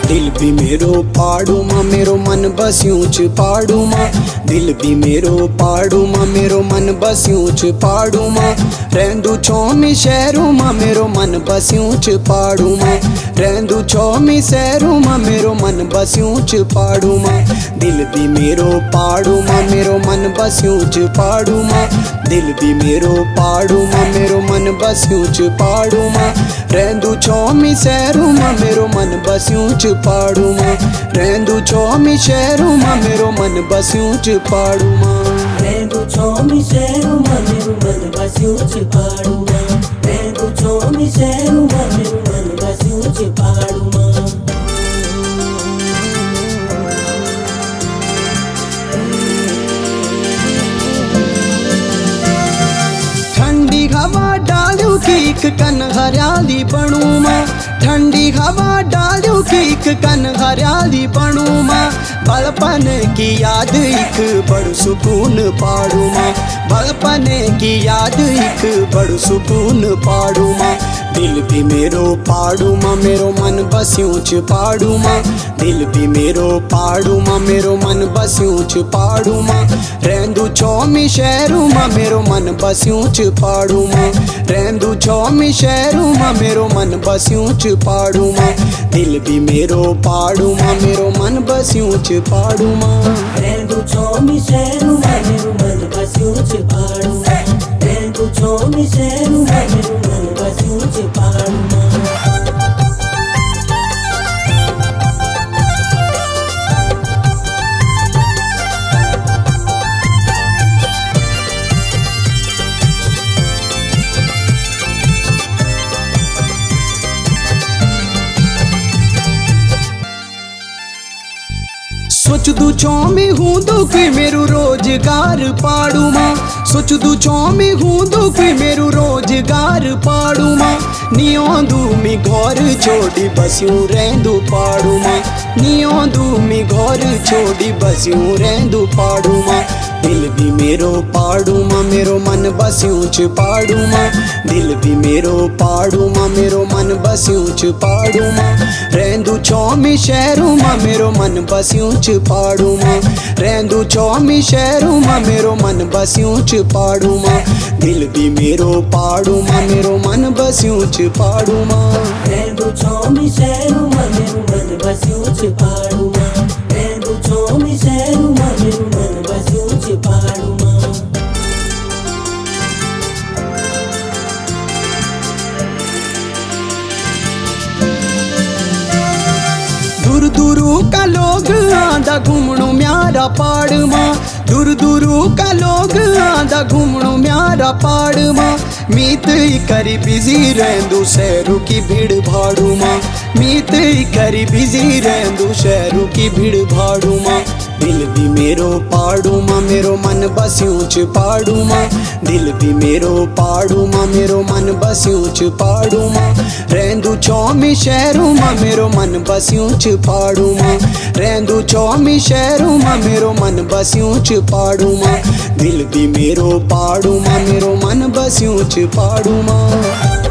दिल भी मेरो पाड़ू मां मेरो मन बस्यूं च पाड़ू मां। दिल भी मेरो पाड़ू मां मेरो मन बस्यूं च पाड़ू मां। रहंदू छोमी शहरों मां मेरो मन बस्यूं च पाड़ू मां। रहंदू छोमी शहरों मां मेरो मन बस्यूं च पाड़ू मां। दिल भी मेरो पाड़ू मां मेरो मन बस्यूं च पाड़ू मां। दिल भी मेरो पाड़ू मां मेरो मन बस्यूं च पाड़ू मां। रहंदू छोमी शहरों मां मेरो मन बस्यूं च पाड़ू मां। रहंदू छोमी शहरों मां मेरो मन बस्यूं च पाड़ू मां। रहंदू छोमी शहरों मां मेरो मन बस्यूं च पाड़ू मां। रहंदू छोमी शहरों मां मेरो मन बस्यूं च पाड़ू मां। ठंडी हवा डालू कीक कन हरियाली बनू मां। ठंडी हवा डालू कीक कन हरियाली बनू मां। बलपन की याद एक बड़ सुकून पाड़ू मां। बलपन की याद एक बड़ सुकून पाड़ू मां। दिल भी मेरो पाड़ू मां मेरो मन बस्यूं च पाड़ू मां। दिल भी मेरो पाड़ू मां मेरो मन बस्यूं च पाड़ू मां। रहंदू छोमी शहरों मां मेरो मन बस्यूं च पाड़ू मां। रहंदू छोमी शहरों मां मेरो मन बस्यूं च पाड़ू मां। दिल भी मेरो पाड़ू मां मेरो मन बस्यूं च पाड़ू मां। रहंदू छोमी शहरों मां मेरो मन बस्यूं च पाड़ू मां। रहंदू छोमी शहरों मां मेरो मन बस्यूं च पाड़ू मां। सोचदू छोमी हूंदो कोई मेरो रोजगार पाड़ू मां। सोचदू छोमी हूंदो कोई मेरो रोजगार पाड़ू मां। नियोंदू मी घर छोड़ी बस्यूं रहंदू पाड़ू मां। नियोंदू मी घर छोड़ी बस्यूं रहंदू पाड़ू मां। दिल भी मेरो पाड़ू मां मेरो मन बस्यूं च पाड़ू मां। दिल भी मेरो पाड़ू मां मेरो मन बस्यूं च पाड़ू मां। रहंदू छोमी शहरों मां मेरो मन बस्यूं च पाड़ू मां। रहंदू छोमी शहरों मां मेरो मन बस्यूं च पाड़ू मां। दिल भी मेरो पाड़ू मां मेरो मन बस्यूं च पाड़ू मां। रहंदू छोमी शहरों मां मेरो मन बस्यूं च पाड़ू मां। रहंदू छोमी शहरों मां मेरो मन बस्यूं च पाड़ू मां। दूर दूरू का लोग आंदा घूमणु म्यारा पाड़ मां। दूर दूरू का लोग आंदा घूमणु म्यारा पाड़ मां। मीत करी बिजी रहंदू शहरों की भीड़ भाड़ू मां। मीत करी बिजी रहंदू शहरों की भीड़ भाड़ू मां। दिल भी मेरो पाड़ू मां मेरो मन बस्यूं च पाड़ू मां। दिल भी मेरो पाड़ू मां मेरो मन बस्यूं च पाड़ू मां। रहंदू छोमी शहरों मां मेरो मन बस्यूं च पाड़ू मां। रहंदू छोमी शहरों मां मेरो मन बस्यूं च पाड़ू मां। दिल भी मेरो पाड़ू मां मेरो मन बस्यूं च पाड़ू मां।